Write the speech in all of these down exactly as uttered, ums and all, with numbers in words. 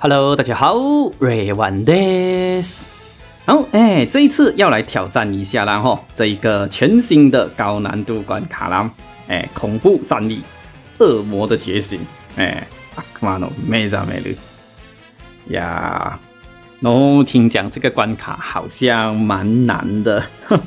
Hello， 大家好，瑞万です。好，哎，这一次要来挑战一下啦吼，这一个全新的高难度关卡啦，哎，恐怖战力，恶魔的觉醒，哎，啊，妈的，没咋没了呀。然后听讲这个关卡好像蛮难的，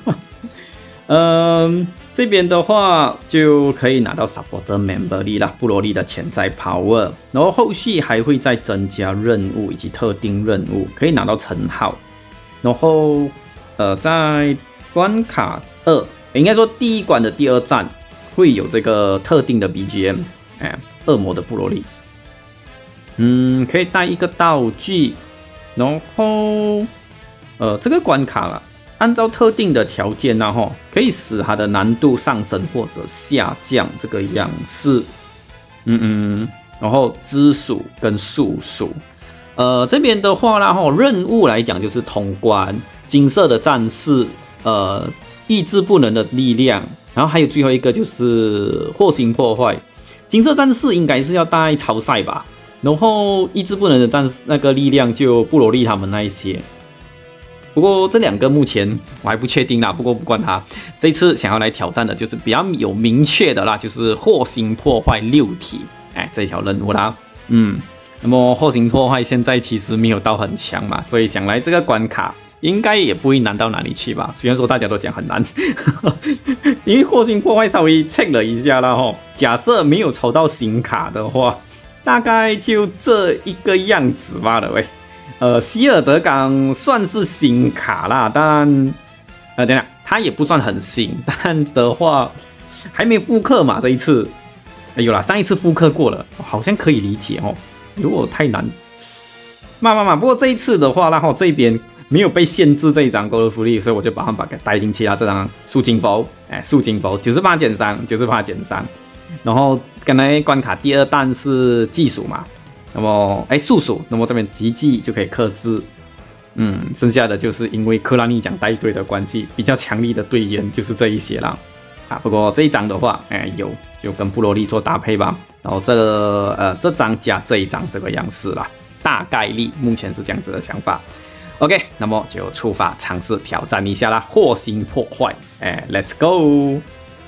嗯，这边的话就可以拿到 supporter member 力啦，布罗利的潜在 power， 然后后续还会再增加任务以及特定任务，可以拿到称号。然后呃，在关卡二，应该说第一关的第二站会有这个特定的 B G M， 哎，恶魔的布罗利，嗯，可以带一个道具。然后，呃，这个关卡啦，按照特定的条件呢，吼，可以使它的难度上升或者下降，这个样式。嗯嗯，然后知属跟术属，呃，这边的话啦，吼，任务来讲就是通关，金色的战士，呃，意志不能的力量，然后还有最后一个就是祸星破坏。金色战士应该是要带超赛吧。然后意志不能的战士那个力量就布罗利他们那一些，不过这两个目前我还不确定啦。不过不管它，这次想要来挑战的就是比较有明确的啦，就是祸星破坏六体，哎，这条任务啦。嗯，那么祸星破坏现在其实没有到很强嘛，所以想来这个关卡应该也不会难到哪里去吧。虽然说大家都讲很难，因为祸星破坏稍微 check 了一下啦吼，假设没有抽到新卡的话。大概就这一个样子罢了喂，呃，希尔德港算是新卡啦，但呃，等等，它也不算很新，但的话还没复刻嘛，这一次，哎有啦，上一次复刻过了，好像可以理解哦。如果太难，慢慢慢，不过这一次的话，然后这边没有被限制这一张勾勒福利，所以我就把它把它带进去啦。这张树金佛，哎，树金佛九十八减伤，九十八减伤。然后刚才关卡第二弹是技术嘛，那么哎术属，那么这边极技就可以克制，嗯，剩下的就是因为克拉尼奖带队的关系，比较强力的队员就是这一些啦。啊，不过这一张的话，哎有就跟布罗利做搭配吧，然后这呃这张加这一张这个样式啦，大概率目前是这样子的想法。OK， 那么就出发尝试挑战一下啦，祸星破坏，哎 ，Let's go。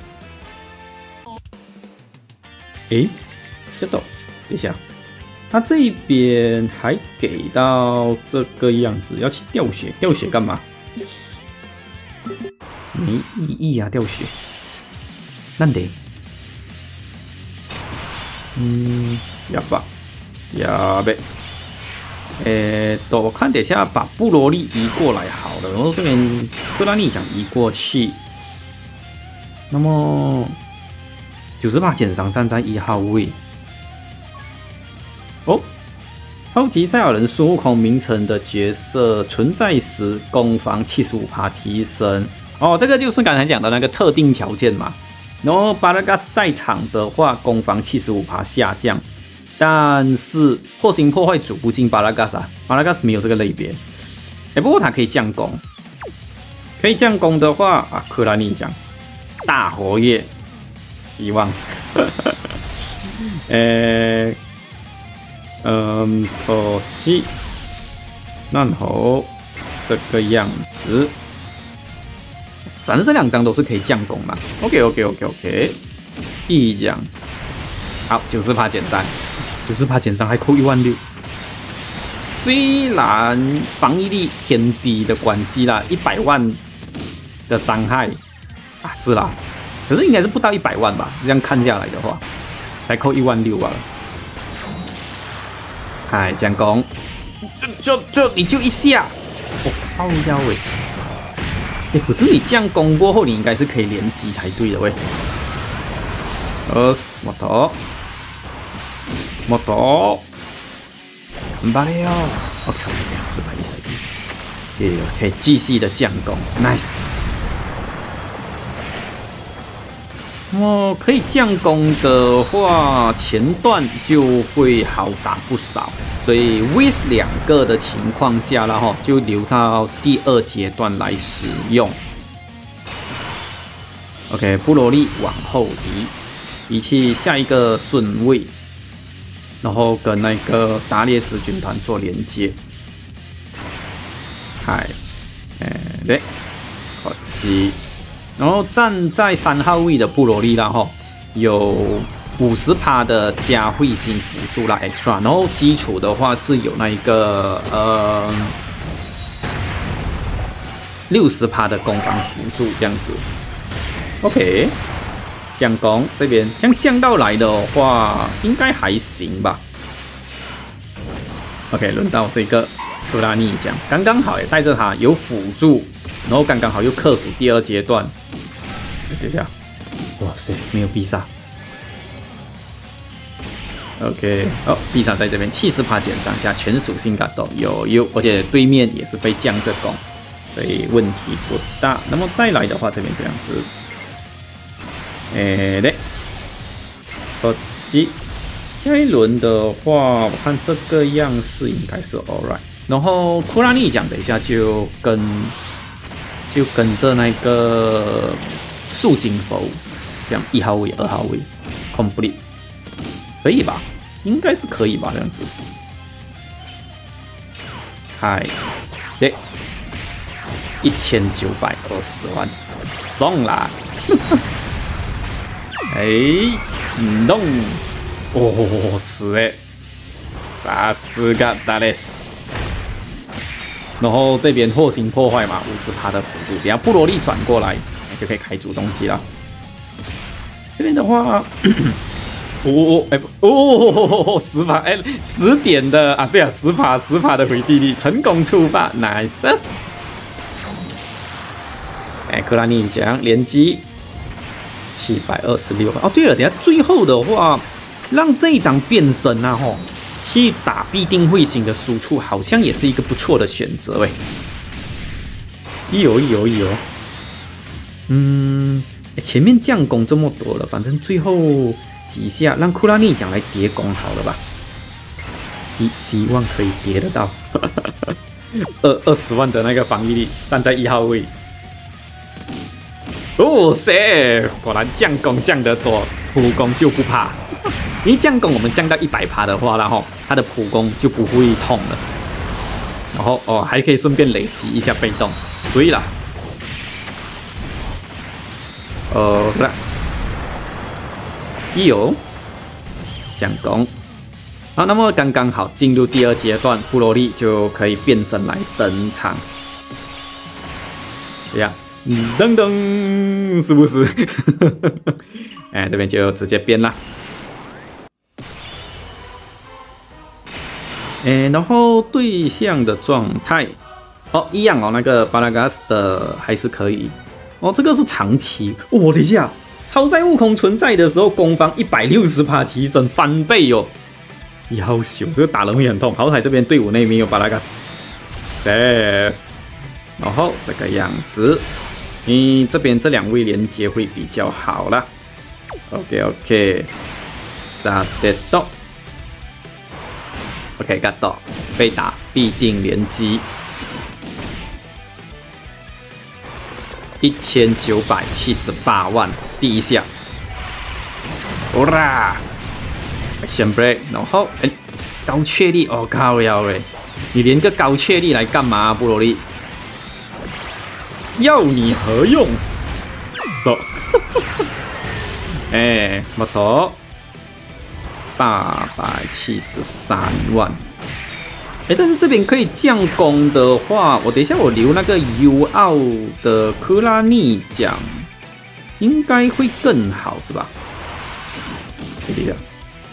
诶，这都，等一下，他这边还给到这个样子，要去掉血，掉血干嘛？没意义啊，掉血。なんで？嗯，やば，やべ。诶，都我看等一下把布罗利移过来好了，然后这边克拉尼奖移过去，那么。九十八减伤站在一号位。哦，超级赛亚人孙悟空名称的角色存在时，攻防 百分之七十五 提升。哦，这个就是刚才讲的那个特定条件嘛。然后巴拉加斯在场的话，攻防 百分之七十五 下降。但是祸星破坏组不进巴拉加斯啊，巴拉加斯没有这个类别。哎，不过它可以降攻，可以降攻的话啊，克拉尼讲大活跃。希望，呃，嗯，口气，然后这个样子，反正这两张都是可以降攻嘛。OK OK OK OK， 一奖，好，九十趴减三，九十趴减三还扣一万六。虽然防御力偏低的关系啦，一百万的伤害啊，是啦。可是应该是不到一百万吧？这样看下来的话，才扣一万六吧。嗨，降攻，就就就你就一下，我、哦、靠腰喂！哎，可是你降攻过后，你应该是可以连击才对的喂。二十，摩托，摩托，很棒了 ！OK OK， 四百一十一，也可以继续的降攻 ，nice。那么可以降攻的话，前段就会好打不少，所以 with 两个的情况下了哈，就留到第二阶段来使用。OK， 布罗利往后移，移去下一个顺位。 然后跟那个达列斯军团做连接。嗨，哎对，好击。然后站在三号位的布罗利啦哈，有五十趴的加会心辅助啦 extra， 然后基础的话是有那一个呃六十趴的攻防辅助这样子。OK， 降攻这边这样降到来的话，应该还行吧。OK， 轮到这个库拉尼奖，刚刚好也带着他有辅助，然后刚刚好又克数第二阶段。等一下，哇塞，没有必杀。OK， 哦，必杀在这边七十趴减伤加全属性感动有有，而且对面也是被降着攻，所以问题不大。那么再来的话，这边这样子，哎对，好击。下一轮的话，我看这个样式应该是 alright。然后库拉尼奖等一下就跟就跟着那个树金佛，这样一号位、二号位 complete， 可以吧？应该是可以吧？这样子。嗨，对，一千九百二十万送啦！哎，弄。哦，是诶，さすがです。然后这边祸形破坏嘛，五十趴的辅助，等下布罗利转过来就可以开主动机了。这边的话，哦哎哦十趴哎十点的啊，对啊十趴十趴的回避力成功触发 ，nice。哎，克拉尼奖连击七百二十六哦，对了，等下最后的话。让这一张变身啊，吼，去打必定会型的输出，好像也是一个不错的选择诶。有有有，嗯，前面降攻这么多了，反正最后几下让库拉尼奖来叠攻好了吧？希希望可以叠得到，二二十万的那个防御力，站在一号位。哦塞，果然降攻降得多，普攻就不怕。因为降攻我们降到一百趴的话，然后它的普攻就不会痛了，然后哦还可以顺便累积一下被动，所以啦，哦啦，有降攻，好，那么刚刚好进入第二阶段，布罗利就可以变身来登场，对呀，嗯，噔噔，是不是？哎，这边就直接变啦。诶，然后对象的状态，哦，一样哦，那个巴拉加斯的还是可以，哦，这个是长期，哦，等一下，超载悟空存在的时候，攻防一百六十趴提升翻倍哦，要修，这个打人会很痛，好彩这边队伍内没有巴拉加斯 ，safe， 然后这个样子，你这边这两位连接会比较好啦 ，OK OK， 杀得到。OK， got 到，被打必定连击，一千九百七十八万，第一下，好啦 ，Action Break， 然后哎，高确力，哦靠腰嘞，你连个高确力来干嘛、啊，布罗利？要你何用？走，哎，木头。八百七十三万，哎，但是这边可以降攻的话，我等一下我留那个 U 奥的科拉尼奖，应该会更好，是吧？对的，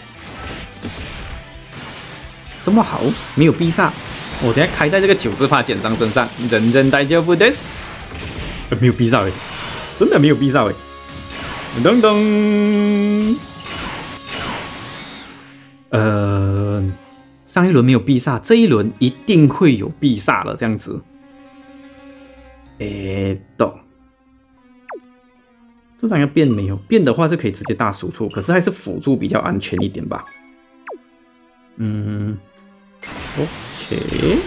这么好，没有必杀，我等一下开在这个九十趴减伤身上，人人大丈夫です，没有必杀哎，真的没有必杀哎，噔噔。呃，上一轮没有必杀，这一轮一定会有必杀了，这样子。诶，懂。这张要变没有？变的话是可以直接大输出，可是还是辅助比较安全一点吧。嗯 ，OK。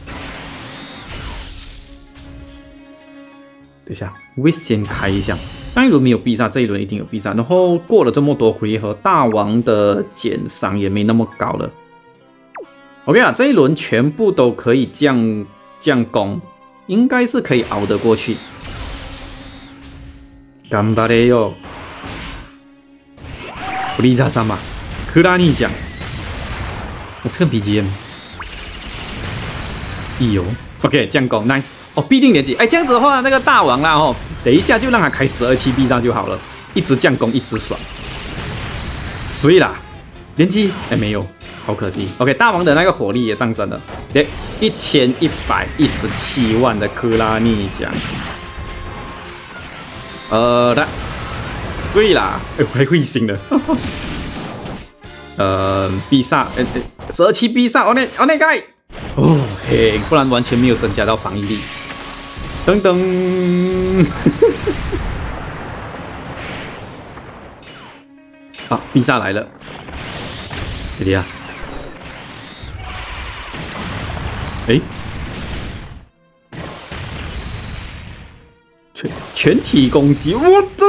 等一下，我先开一下， 上一轮没有必杀，这一轮一定有必杀。然后过了这么多回合，大王的减伤也没那么高了。OK 啦，这一轮全部都可以降降攻，应该是可以熬得过去。頑張れよ。弗利扎萨玛，克拉尼奖。我、哦、这个 B G M， 必有 OK 降攻 ，nice 哦，必定连击。哎，这样子的话，那个大王啦哦，等一下就让他开十二期必杀就好了，一直降攻，一直爽。所以啦，连击哎没有，好可惜。OK， 大王的那个火力也上升了，对，一千一百一十七万的克拉尼奖。呃的，所以啦，哎，我还会新的。呃，必杀，呃呃，十二期必杀，哦那哦那个，哦嘿，不然完全没有增加到防御力。噔噔，好，必杀来了，这里啊，哎，全全体攻击，我的。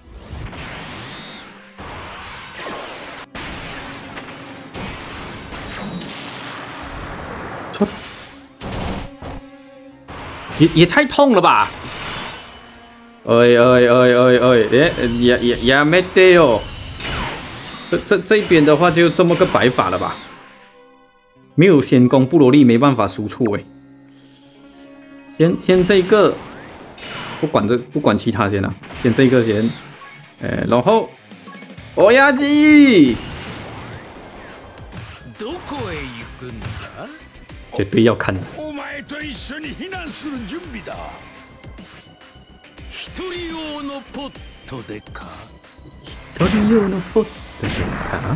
也也太痛了吧！哎哎哎哎哎，也也也也没得哦。这这这边的话就这么个摆法了吧？没有先攻布罗利没办法输出哎。先先这个，不管这不管其他先啊，先这个先。哎，然后欧亚基，绝对要看的。 と一緒に避難する準備だ。一人用のポットでか。 一人用のポットでか。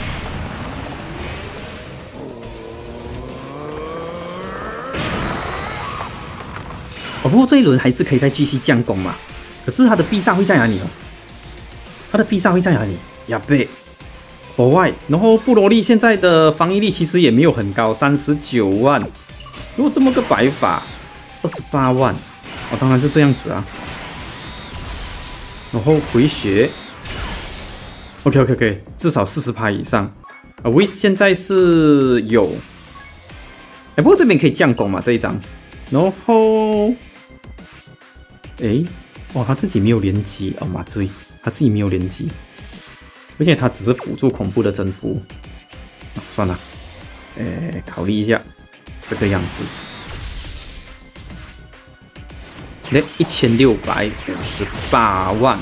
哦，不过这一轮还是可以再继续降攻嘛。可是他的必杀会在哪里哦？他的必杀会在哪里？呀贝，国外。然后布罗利现在的防御力其实也没有很高，三十九万。如果这么个摆法，二十八万，哦，当然是这样子啊。然后回血 ，OK OK OK， 至少四十趴以上。啊 ，Wiz 现在是有，哎，不过这边可以降攻嘛这一张。然后，哎，哇，他自己没有连击哦，妈注意，他自己没有连击，而且他只是辅助恐怖的征服。啊，算了，哎，考虑一下。这个样子，那一千六百五十八万，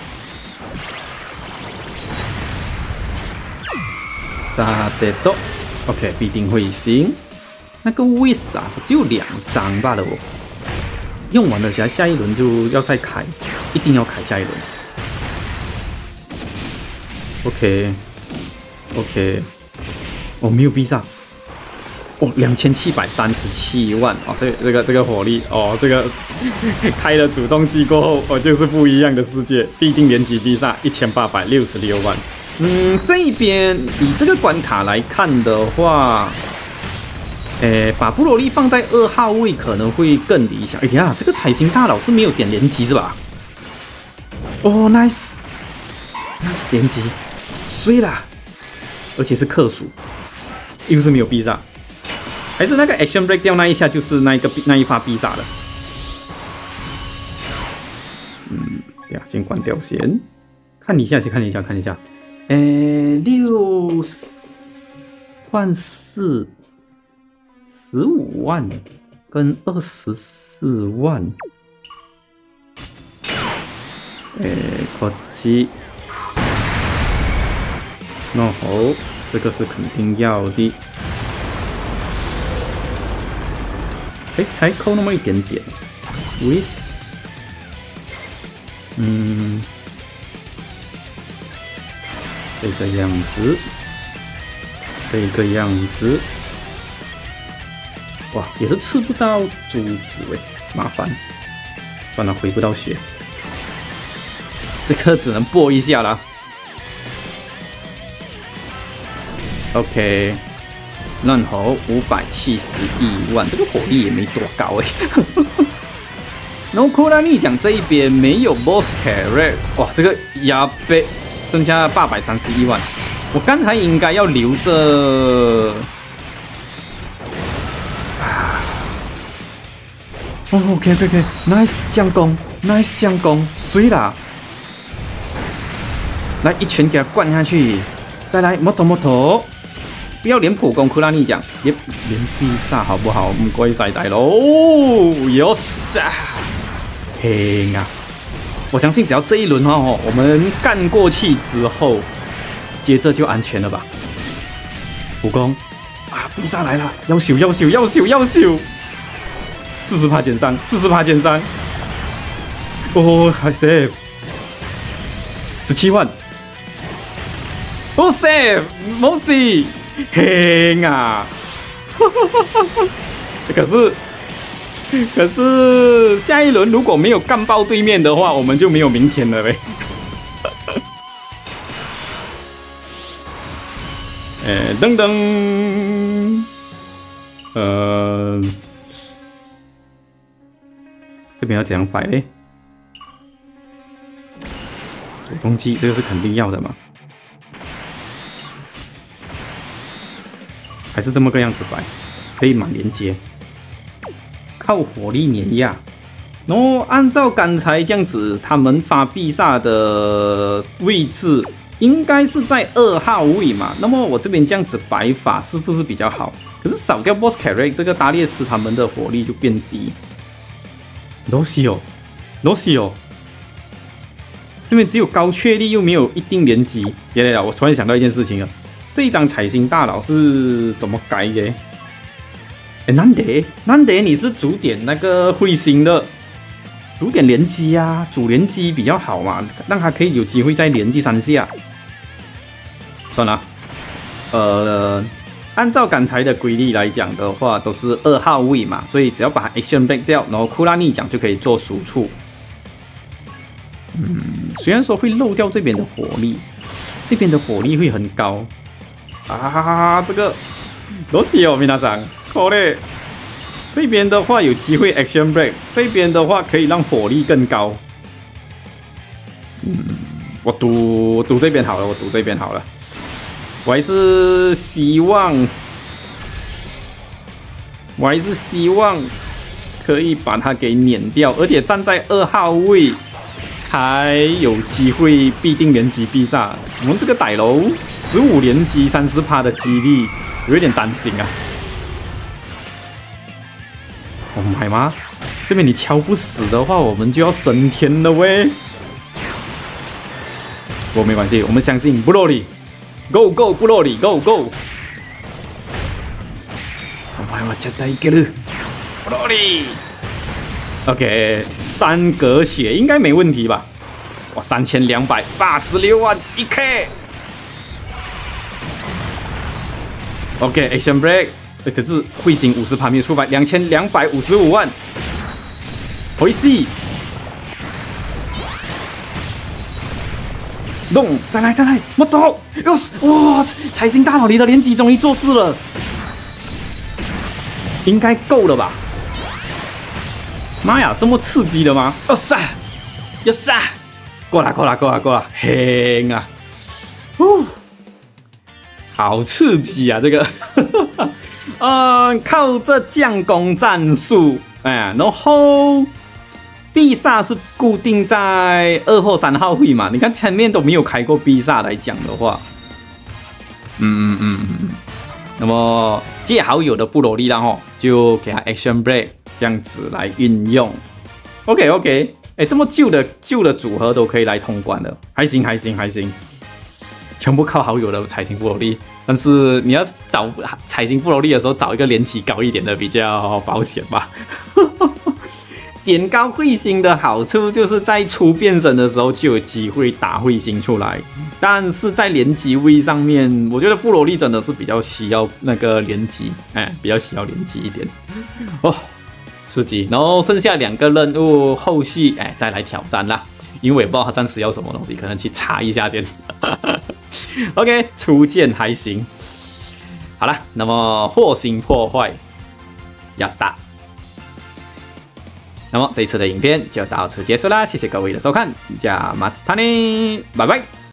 杀得到 ，OK， 必定会行。那个 Wiz 啊，只有两张罢了哦，用完了下下一轮就要再开，一定要开下一轮。OK，OK， 我、哦、没有必杀。哦，两千七百三十七万哦，这这个这个火力哦，这个开了主动技过后，哦，就是不一样的世界，必定连击必杀一千八百六十六万。嗯，这一边以这个关卡来看的话，诶，把布罗利放在二号位可能会更理想。哎呀，这个彩星大佬是没有点连击是吧？哦 ，nice，nice 连击，衰啦，而且是克数，又是没有必杀。还是那个 action break 掉那一下，就是那一个那一发必杀了。嗯，对呀，先关掉先，看一下，先看一下，看一下。诶，六万四，十五万跟二十四万。诶，可惜。那好，这个是肯定要的。才才扣那么一点点 ，Wiz， 嗯，这个样子，这个样子，哇，也是吃不到珠子喂，麻烦，算了，回不到血，这个只能搏一下了。OK。嫩猴五百七十一万，这个火力也没多高哎。 然后库拉尼奖这一边没有 boss carry， 哇，这个压背剩下八百三十一万，我刚才应该要留着。啊，哦 ，OK OK OK，nice 将功 ，nice 将功，水啦！来一拳给他灌下去，再来摩托摩托，不要连普攻库拉尼奖，连连必杀好不好？唔该晒大佬，有杀！嘿啊！我相信只要这一轮哦，我们干过去之后，接着就安全了吧？普攻啊，必杀来了，要修要修要修要修，四十趴减伤，四十趴减伤，哦，还 save， 十七万。哦 save， 冇事，嘿啊！可是，可是下一轮如果没有干爆对面的话，我们就没有明天了呗。哎，噔噔，呃，这边要怎样摆嘞？主动技这个是肯定要的嘛。还是这么个样子摆，可以满连接，靠火力碾压。然后按照刚才这样子，他们发必杀的位置应该是在二号位嘛。那么我这边这样子摆法是不是比较好？可是少掉 boss carry， 这个达列斯他们的火力就变低。罗西哦，罗西哦，这边只有高确率又没有一定连击。别来了，我突然想到一件事情了。这一张彩星大佬是怎么改的？哎，难得难得你是主点那个彗星的，主点连击啊，主连击比较好嘛，让他可以有机会再连第三下。算了，呃，按照刚才的规律来讲的话，都是二号位嘛，所以只要把 action break 掉，然后库拉尼奖就可以做输出。嗯，虽然说会漏掉这边的火力，这边的火力会很高。啊，这个都是哦，皆さん，好嘞。这边的话有机会 action break， 这边的话可以让火力更高。嗯，我赌赌这边好了，我赌这边好了。我还是希望，我还是希望可以把它给碾掉，而且站在二号位才有机会必定连击必杀。我们这个歹楼。十五连击三十趴的几率，有一点担心啊！我买吗？这边你敲不死的话，我们就要升天了喂！不过没关系，我们相信布洛里 ，Go Go 布洛里 Go Go！ 我买我加带一个了，布洛里 ，OK， 三格血应该没问题吧？哇，三千两百八十六万一 K。OK，action break， 可是彗星五十趴没有出牌，两千两百五十五万，回戏，动，再来再来，摩托，哟是，哇，财星大佬你的连击终于做事了，应该够了吧？妈呀，这么刺激的吗？哦塞，哟塞，过来过来过来过来，嘿啊，呼。好刺激啊！这个，呃，靠这将攻战术，哎，然后必杀是固定在二或三号位嘛？你看前面都没有开过必杀来讲的话，嗯嗯嗯嗯。那么借好友的布罗利，然后就给他 action break 这样子来运用。OK OK， 哎，这么旧的旧的组合都可以来通关了，还行还行还行。全部靠好友的彩星布罗利，但是你要找彩星布罗利的时候，找一个连击高一点的比较保险吧。点高彗星的好处就是在出变身的时候就有机会打彗星出来，但是在连击位上面，我觉得布罗利真的是比较需要那个连击，哎，比较需要连击一点。哦，刺激！然后剩下两个任务，后续哎再来挑战啦。因为我也不知道他暂时要什么东西，可能去查一下先。OK， 初见还行。好了，那么火星破坏，亚达。 那么这一次的影片就到此结束啦，谢谢各位的收看，加马塔尼，拜拜。